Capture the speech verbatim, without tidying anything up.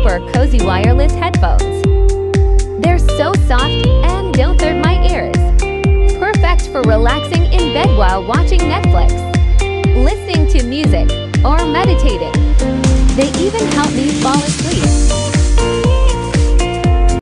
for Cozy Wireless Headphones. They're so soft and don't hurt my ears. Perfect for relaxing in bed while watching Netflix, listening to music, or meditating. They even help me fall asleep.